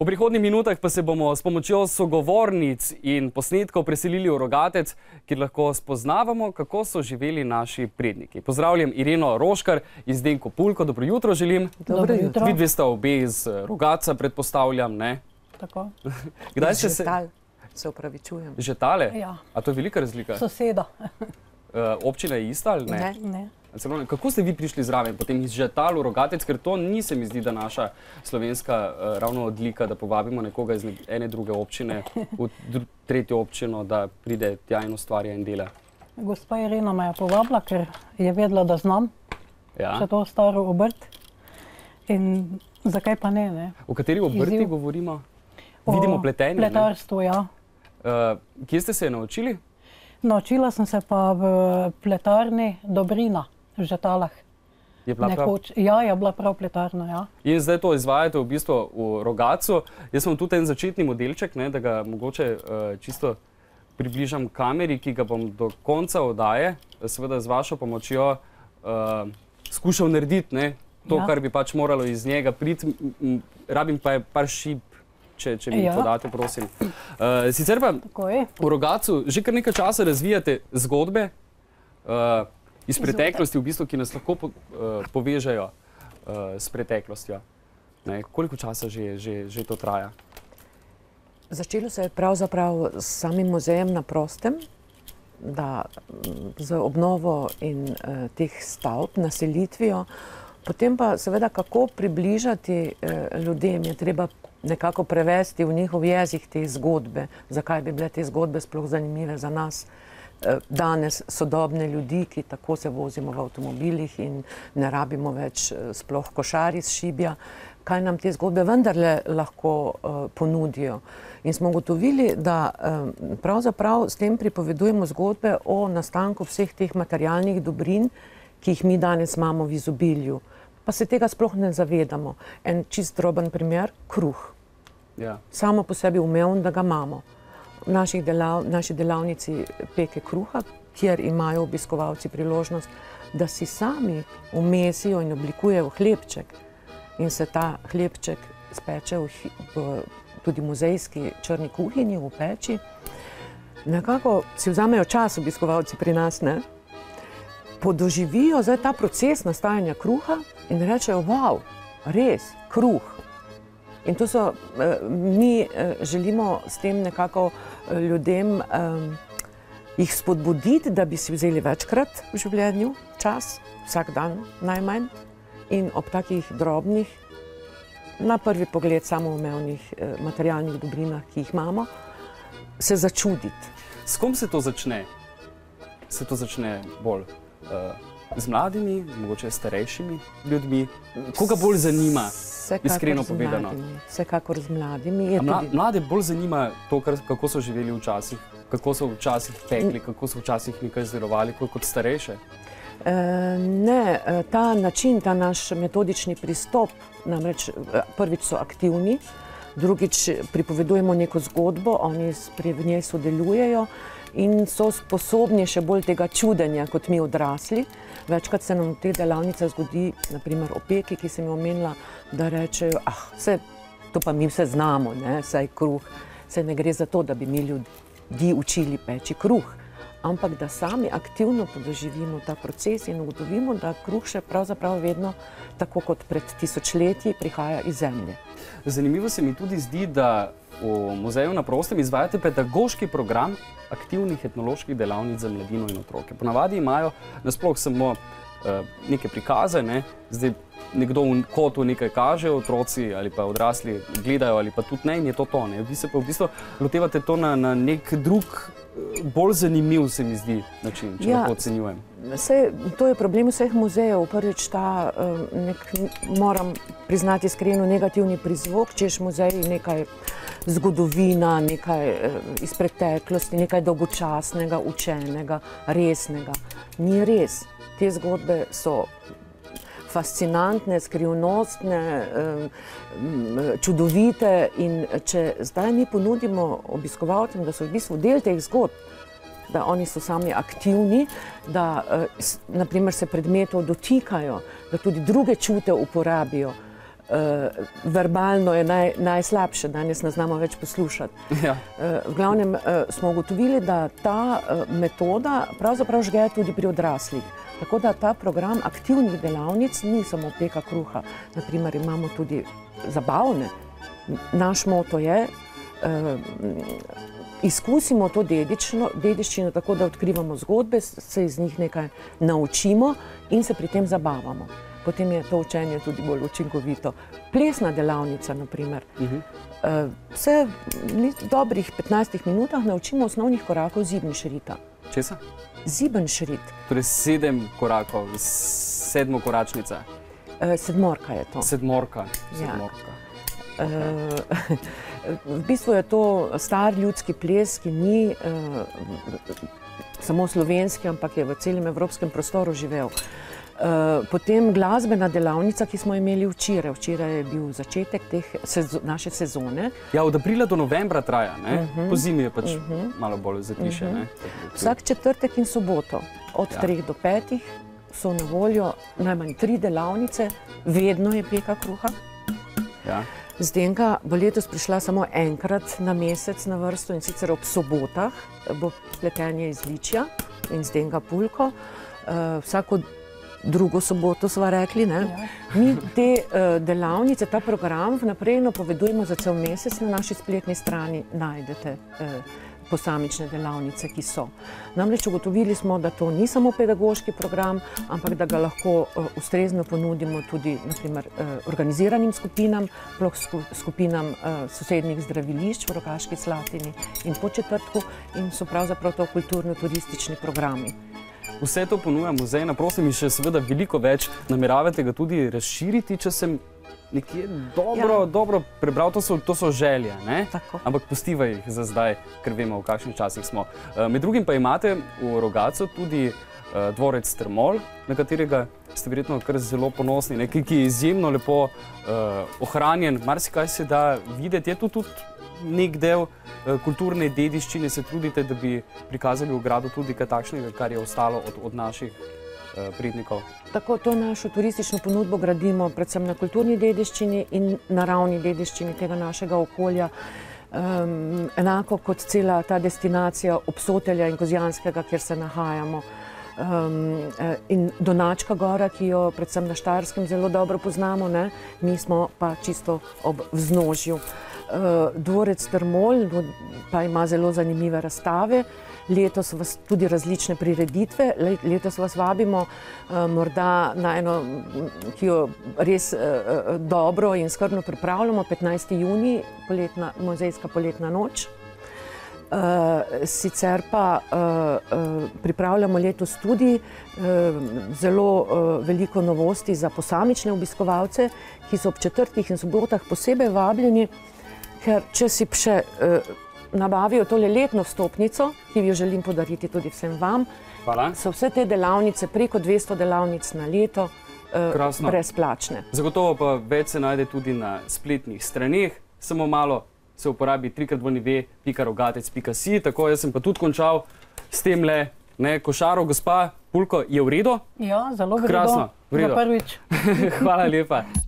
V prihodnjih minutah pa se bomo s pomočjo sogovornic in posnetkov preselili v Rogatec, kjer lahko spoznavamo, kako so živeli naši predniki. Pozdravljam Ireno Roškar iz Zdenko Pulko. Dobro jutro želim. Dobro jutro. Vidve sta obe iz Rogatca, predpostavljam, ne? Tako. Kdaj ste se... Žetal, se opravičujem. Žetale? Ja. A to je velika razlika? Soseda. Občina je ista ali ne? Ne. Kako ste vi prišli zraven, potem iz Žetal v Rogatec, ker to ni se mi zdi, da naša slovenska ravno odlika, da povabimo nekoga iz ene druge občine v tretjo občino, da pride tja in ustvarja in dela. Gospa Irena me je povabila, ker je vedela, da znam še to staro obrt. In zakaj pa ne? O kateri obrti govorimo? Vidimo pletenje, ne? Pletarstvo, ja. Kje ste se naučili? Naučila sem se pa v pletarni Dobrina v Žetalah. Je bila prav? Ja, je bila prav pletarna, ja. In zdaj to izvajate v bistvu v Rogatcu. Jaz sem tudi en začetni modelček, da ga mogoče čisto približam kameri, ki ga bom do konca oddaje, seveda z vašo pomočjo skušal narediti, to, kar bi pač moralo iz njega priti. Rabim pa par šib, če mi podate, prosim. Sicer pa v Rogatcu že kar nekaj časa razvijate zgodbe iz preteklosti, v bistvu, ki nas lahko povežejo s preteklostjo. Koliko časa že to traja? Začelo se je pravzaprav s samim muzejem na prostem, da z obnovo in teh stavb, naselitvijo, potem pa seveda kako približati ljudem, je treba nekako prevesti v njihov jezik te zgodbe, zakaj bi bile te zgodbe sploh zanimive za nas, danes sodobne ljudi, ki tako se vozimo v avtomobilih in ne rabimo več sploh košari s šibja, kaj nam te zgodbe vendarle lahko ponudijo. In smo ugotovili, da pravzaprav s tem pripovedujemo zgodbe o nastanku vseh teh materialnih dobrin, ki jih mi danes imamo v izobilju. Pa se tega sploh ne zavedamo. En čist droben primer, kruh. Samo po sebi umevno, da ga imamo. V naši delavnici peke kruha, kjer imajo obiskovalci priložnost, da si sami umesijo in oblikujejo hlebček. In se ta hlebček speče v tudi muzejski črni kuhinji, v peči. Nekako si vzamejo čas obiskovalci pri nas, podoživijo zdaj ta proces nastajanja kruha in rečejo, wow, res, kruh. In to so, mi želimo s tem nekako ljudem jih spodbuditi, da bi si vzeli večkrat v življenju čas, vsak dan najmanj, in ob takih drobnih, na prvi pogled samoumevnih materialnih dobrinah, ki jih imamo, se začuditi. S kom se to začne? Se to začne bolj z mladimi, mogoče starejšimi ljudmi? Koga bolj zanima, iskreno povedano? Vsekakor z mladimi. Mlade bolj zanima to, kako so živeli včasih, kako so včasih pekli, kako so včasih nekaj izdelovali kot starejše? Ne, ta način, ta naš metodični pristop, namreč prvič so aktivni, drugič pripovedujemo neko zgodbo, oni v njej sodelujejo in so sposobni še bolj tega čudenja kot mi odrasli. Večkrat se nam v teh delavnicah zgodi, naprimer opeki, ki sem jo omenila, da rečejo, to pa mi vse znamo, saj kruh, saj ne gre za to, da bi mi ljudi učili peči kruh, ampak da sami aktivno podoživimo ta proces in ugotovimo, da kruh še pravzaprav vedno, tako kot pred tisočletji, prihaja iz zemlje. Zanimivo se mi tudi zdi, da v muzeju na prostem izvajate pedagoški program aktivnih etnoloških delavnic za mladino in otroke. Ponavadi imajo nasploh samo neke prikaze, zdaj nekdo v kotu nekaj kaže, otroci ali pa odrasli gledajo ali pa tudi ne in je to. Vi se pa v bistvu lotevate to na nek drug, bolj zanimiv, se mi zdi, način, če lahko ocenjujem. To je problem vseh muzejev. Prvič ta, moram priznati iskreno, negativni prizvok, češ muzeji nekaj zgodovina, nekaj iz preteklosti, nekaj dolgočasnega, učenega, resnega. Ni res. Te zgodbe so fascinantne, skrivnostne, čudovite in če zdaj mi ponudimo obiskovalcem, da so v bistvu del teh zgodb, da oni so sami aktivni, da naprimer se predmetov dotikajo, da tudi druge čute uporabijo, verbalno je najslabše, danes ne znamo več poslušati. Ja. V glavnem smo ugotovili, da ta metoda pravzaprav žgeje tudi pri odraslih. Tako da ta program aktivnih delavnic ni samo peka kruha. Naprimer, imamo tudi zabavne. Naš moto je, izkusimo to dediščino tako, da odkrivamo zgodbe, se iz njih nekaj naučimo in se pri tem zabavamo. Potem je to učenje tudi bolj učinkovito. Plesna delavnica, naprimer. Se v dobrih 15 minutah naučimo osnovnih korakov Siebenschritta. Česa? Siebenschritt. Torej 7 korakov, 7-koračnica. Sedmorka je to. Sedmorka. V bistvu je to star ljudski ples, ki ni samo slovenski, ampak je v celem evropskem prostoru živel. Potem glasbena delavnica, ki smo imeli včeraj. Včeraj je bil začetek naše sezone. Ja, od aprila do novembra traja, ne? Po zimi je pač malo bolj zatišje, ne? Vsak četrtek in soboto od 3 do 5 so na voljo najmanj 3 delavnice, vedno je peka kruha. Zdenka bo letos prišla samo enkrat na mesec na vrsto, in sicer ob sobotah bo pletenje iz ličja in Zdenka pulko. Vsako drugo soboto sva rekli, ne? Mi te delavnice, ta program vnaprej napovedujemo za cel mesec. Na naši spletni strani najdete posamične delavnice, ki so. Namreč ugotovili smo, da to ni samo pedagoški program, ampak da ga lahko ustrezno ponudimo tudi naprimer organiziranim skupinam, skupinam sosednjih zdravilišč v Rogaški Slatini in Podčetrtku, in so pravzaprav to kulturno-turistični programi. Vse to ponuja Muzej na prostem in še seveda veliko več. Nameravate ga tudi razširiti, če sem nekje dobro prebral, to so želje, ne? Ampak pustiva jih za zdaj, ker vemo, v kakšnih časih smo. Med drugim pa imate v Rogatcu tudi dvorec Strmol, na katerega ste verjetno kar zelo ponosni, ki je izjemno lepo ohranjen. Marsikaj se da videti, je tu tudi nek del kulturne dediščine, se trudite, da bi prikazali v gradu tudi kaj takšnega, kar je ostalo od naših prednikov. Tako, to našo turistično ponudbo gradimo predvsem na kulturni dediščini in naravni dediščini tega našega okolja. Enako kot cela ta destinacija Obsotelja in Kozjanskega, kjer se nahajamo. In Donačka gora, ki jo predvsem na Štajerskem zelo dobro poznamo, ne? Mi smo pa čisto ob vznožju. Dvorec Strmol pa ima zelo zanimive razstave. Letos vas tudi različne prireditve. Letos vas vabimo morda na eno, ki jo res dobro in skrbno pripravljamo, 15. junij, muzejska poletna noč. Sicer pa pripravljamo letos tudi zelo veliko novosti za posamične obiskovalce, ki so ob četrtkih in sobotah posebej vabljeni, ker če si še nabavijo tole letno vstopnico, ki jo želim podariti tudi vsem vam, so vse te delavnice, preko 200 delavnic na leto, brezplačne. Zagotovo pa več se najde tudi na spletnih straneh, samo malo se uporabi www.rogatec.si, tako jaz sem pa tudi končal s temle košaro. Gospa Pulko, je v redu? Ja, zelo v redu. Krasno, v redu. Za prvič. Hvala lepa.